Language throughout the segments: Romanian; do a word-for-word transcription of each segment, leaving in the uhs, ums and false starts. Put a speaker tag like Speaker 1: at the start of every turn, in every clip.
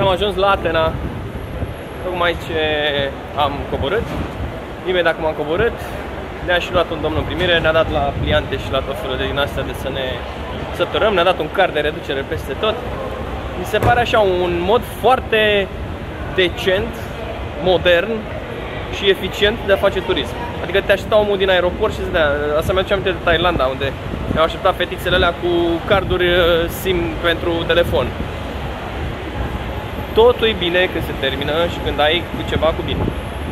Speaker 1: am ajuns la Atena. Tocmai ce am coborât. Imediat cum am coborât, ne-a și luat un domn în primire, ne-a dat la pliante și la tot felul de din astea de să ne săturăm, ne-a dat un card de reducere peste tot. Mi se pare așa un mod foarte decent, modern și eficient de a face turism. Adică te aștepta omul din aeroport și să dea. Asta mi-aduce aminte de Thailanda, unde mi-au așteptat fetițele alea cu carduri SIM pentru telefon. Totul e bine când se termină și când ai cu ceva cu bine.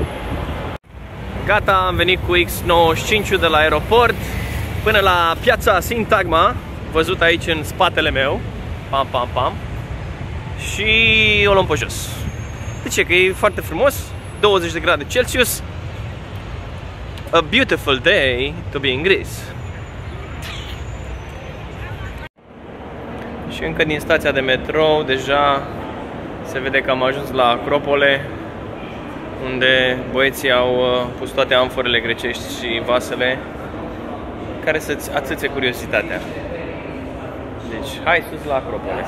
Speaker 1: Gata, am venit cu X nouăzeci și cinci de la aeroport până la piața Sintagma, văzut aici în spatele meu. Pam, pam, pam. Și o luăm pe jos. De ce? Că e foarte frumos, douăzeci de grade Celsius. A beautiful day to be in Greece. Și încă din stația de metrou deja se vede că am ajuns la Acropole, unde băieții au pus toate amforele grecești și vasele care să-ți atâțe curiozitatea. Deci, hai sus la Acropole.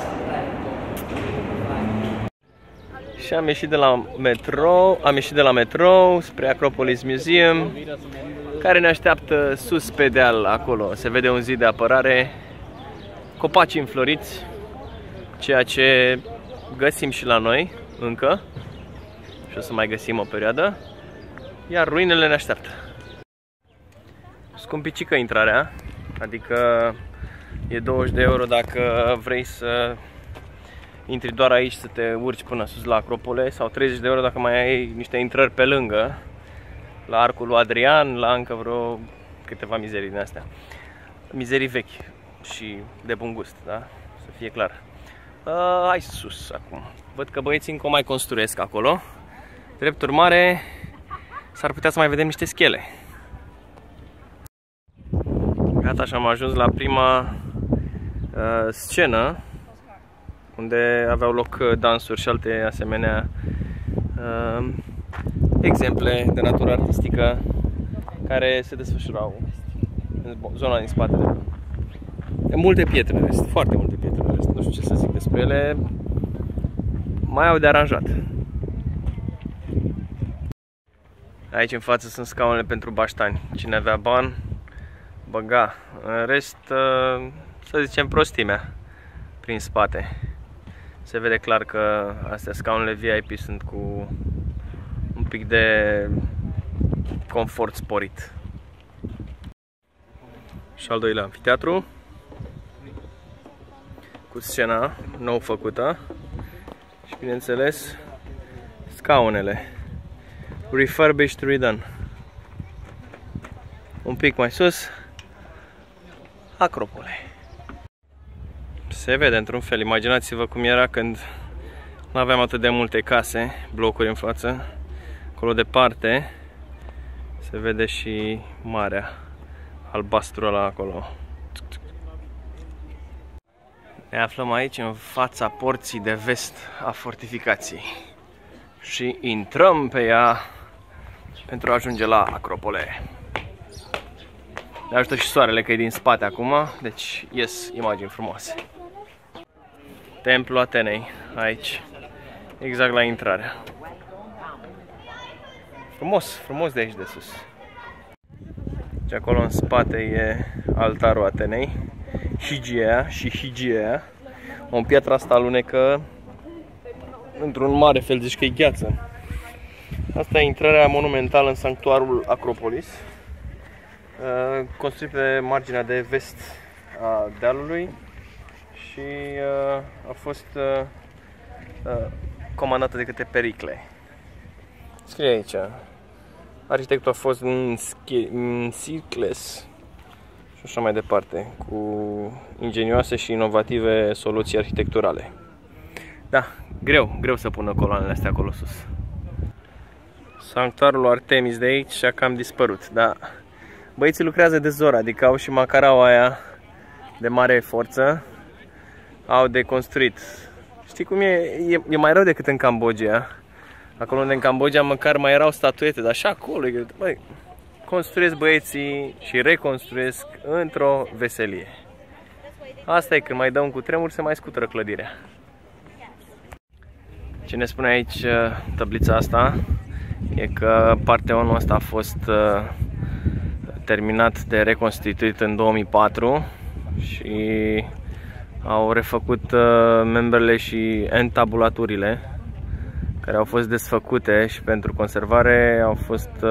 Speaker 1: Și am ieșit de la metrou, am ieșit de la metrou spre Acropolis Museum, care ne așteaptă sus pe deal acolo. Se vede un zid de apărare, copaci înfloriți, ceea ce găsim și la noi încă. Și o să mai găsim o perioadă. Iar ruinele ne așteaptă. Scumpicică intrarea, adică e douăzeci de euro dacă vrei să intri doar aici să te urci până sus la Acropole, sau treizeci de euro dacă mai ai niște intrări pe lângă, la Arcul lui Adrian, la încă vreo câteva mizerii din astea. Mizerii vechi și de bun gust, da? Să fie clar. Uh, hai sus acum. Văd că băieții încă mai construiesc acolo. Drept urmare, s-ar putea să mai vedem niște schele. Gata, și am ajuns la prima uh, scenă, unde aveau loc dansuri și alte asemenea uh, exemple de natură artistică care se desfășurau în zona din spatele. Multe pietre în rest, foarte multe pietre în rest, nu știu ce să zic despre ele, mai au de aranjat. Aici în față sunt scaunele pentru baștani, cine avea bani, băga. În rest, să zicem, prostimea prin spate. Se vede clar că astea, scaunele V I P, sunt cu un pic de confort sporit. Și al doilea amfiteatru, cu scena nou făcută și, bineînțeles, scaunele refurbished, redone. Un pic mai sus, Acropole. Se vede într-un fel, imaginați-vă cum era când nu aveam atât de multe case, blocuri în față. Acolo departe se vede și marea, albastru ăla acolo. Ne aflăm aici în fața porții de vest a fortificației și intrăm pe ea pentru a ajunge la Acropole. Ne ajută și soarele că e din spate acum, deci ies imagini frumoase. Templul Atenei, aici, exact la intrarea. Frumos, frumos de aici de sus. Și acolo în spate e altarul Atenei, Higiea și Higiea. O piatră asta alunecă într-un mare fel, zici că e gheață. Asta e intrarea monumentală în sanctuarul Acropolis, construit pe marginea de vest a dealului și a fost comandată de către Pericle. Scrie aici. Arhitectul a fost Sicles și așa mai departe, cu ingenioase și inovative soluții arhitecturale. Da, greu, greu să pună coloanele astea acolo sus. Sanctuarul Artemis de aici și-a cam dispărut, dar băieții lucrează de zor, adică au și macaraua aia de mare forță, au de construit. Știi cum e? E, e mai rău decât în Cambodgia. Acolo unde în Cambodgia măcar mai erau statuete, dar și acolo, băi, construiesc băieții și reconstruiesc într-o veselie. Asta e, când mai dă un cutremur, se mai scutură clădirea. Ce ne spune aici tablița asta e că Parteonul ăsta a fost terminat de reconstituit în două mii patru și au refăcut membrele și entabulaturile care au fost desfăcute și pentru conservare au fost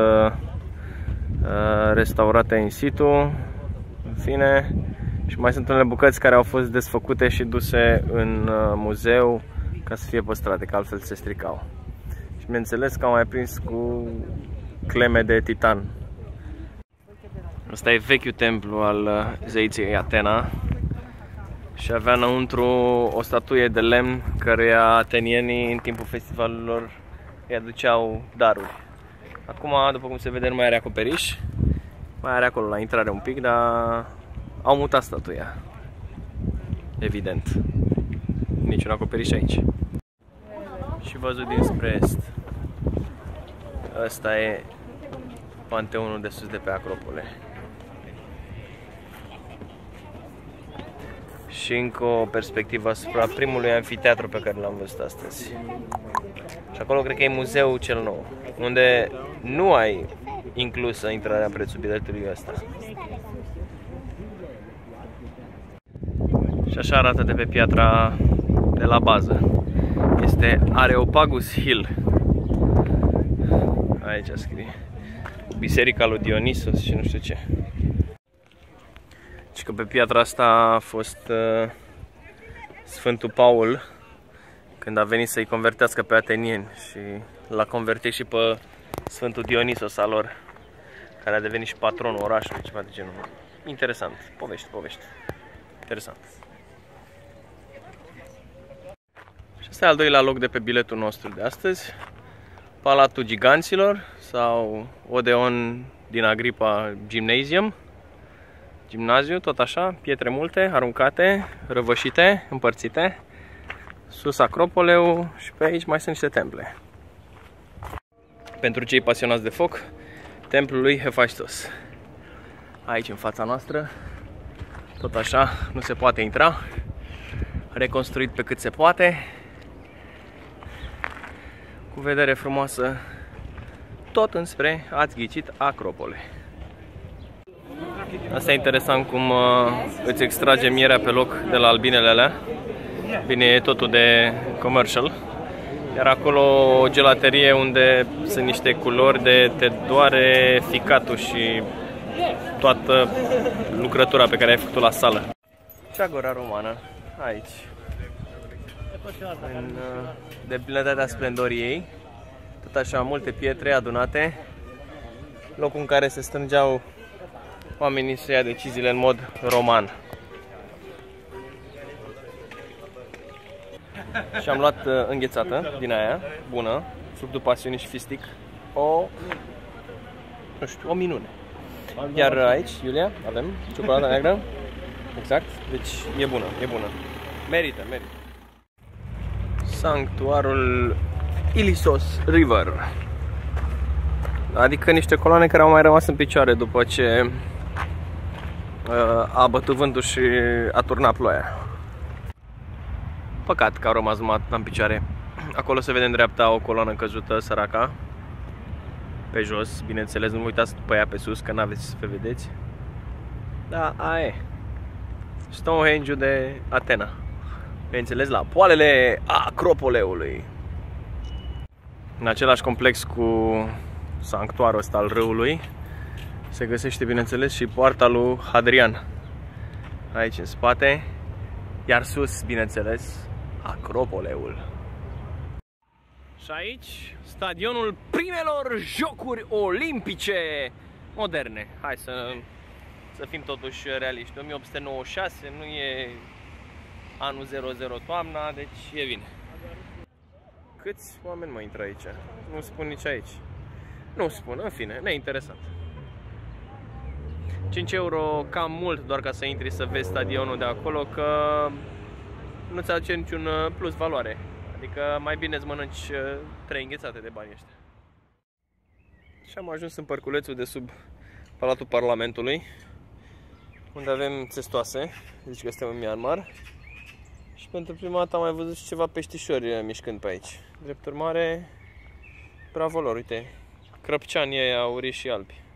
Speaker 1: restaurate in situ, în fine, și mai sunt unele bucăți care au fost desfăcute și duse în muzeu ca să fie păstrate, că altfel se stricau. Și bineînțeles că am mai prins cu cleme de titan. Asta e vechiul templu al zeiței Atena și avea înăuntru o statuie de lemn căreia atenienii în timpul festivalurilor îi aduceau daruri. Acum, după cum se vede, nu mai are acoperiș, mai are acolo la intrare un pic, dar au mutat statuia. Evident. Niciun acoperiș aici. Și văzut dinspre est. Ăsta e Panteonul de sus de pe Acropole. Și încă o perspectivă asupra primului anfiteatru pe care l-am văzut astăzi. Și acolo cred că e muzeul cel nou, unde nu ai inclusă intrarea în prețul biletului ăsta. Și așa arată de pe piatra de la bază. Este Areopagus Hill. Aici scrie Biserica lui Dionisos și nu știu ce. Și că pe piatra asta a fost uh, Sfântul Paul când a venit să-i convertească pe atenieni și l-a convertit și pe Sfântul Dionisos al lor, care a devenit și patronul orașului, ceva de genul. Interesant, povești, povești. Interesant. Și asta e al doilea loc de pe biletul nostru de astăzi. Palatul Giganților sau Odeon din Agripa Gymnasium. Gimnaziu, tot așa, pietre multe, aruncate, răvășite, împărțite. Sus Acropoleu și pe aici mai sunt niște temple. Pentru cei pasionați de foc, templul lui Hephaistos. Aici în fața noastră, tot așa, nu se poate intra. Reconstruit pe cât se poate. Cu vedere frumoasă, tot înspre, ați ghicit, Acropole. Asta e interesant cum uh, îți extrage mierea pe loc de la albinele alea. Bine, e totul de commercial. Iar acolo o gelaterie unde sunt niște culori de te doare ficatul și toată lucrătura pe care ai făcut-o la sală. Și Agora Romană, aici. În uh, deplinătatea splendorii ei. Tot așa, multe pietre adunate. Locul în care se strângeau oamenii să ia deciziile în mod roman. Și am luat uh, înghețată din aia, bună, fructul pasiunii și fistic. O, nu știu, o minune. Iar aici, Iulia, avem ciocolata neagră. Exact, deci e bună, e bună. Merită, merită. Sanctuarul Ilissos River. Adică niște coloane care au mai rămas în picioare după ce uh, a bătut vântul și a turnat ploaia. Păcat că au rămas numai în picioare. Acolo se vede în dreapta o coloană căzută, săraca. Pe jos, bineînțeles, nu vă uitați pe ea pe sus, că n-aveți să vedeți. Da, aia e. Stonehenge-ul de Atena. Bineînțeles, la poalele Acropoleului. În același complex cu sanctuarul ăsta al râului se găsește, bineînțeles, și poarta lui Hadrian. Aici în spate. Iar sus, bineînțeles, Acropoleul. Și aici, stadionul primelor jocuri olimpice moderne. Hai să, să fim totuși realiști. o mie opt sute nouăzeci și șase nu e anul zero zero toamna, deci e bine. Câți oameni mai intră aici? Nu spun nici aici. Nu spun, în fine, neinteresant. cinci euro cam mult doar ca să intri să vezi stadionul de acolo, că nu-ți aduce niciun plus valoare. Adică mai bine îți mănânci trei înghețate de bani ăștia. Și am ajuns în parculețul de sub Palatul Parlamentului, unde avem țestoase, zici că suntem în Myanmar. Și pentru prima dată am mai văzut și ceva peștișori mișcând pe aici. Drept urmare, bravo lor, uite, crăpceanii ăia aurii și albi.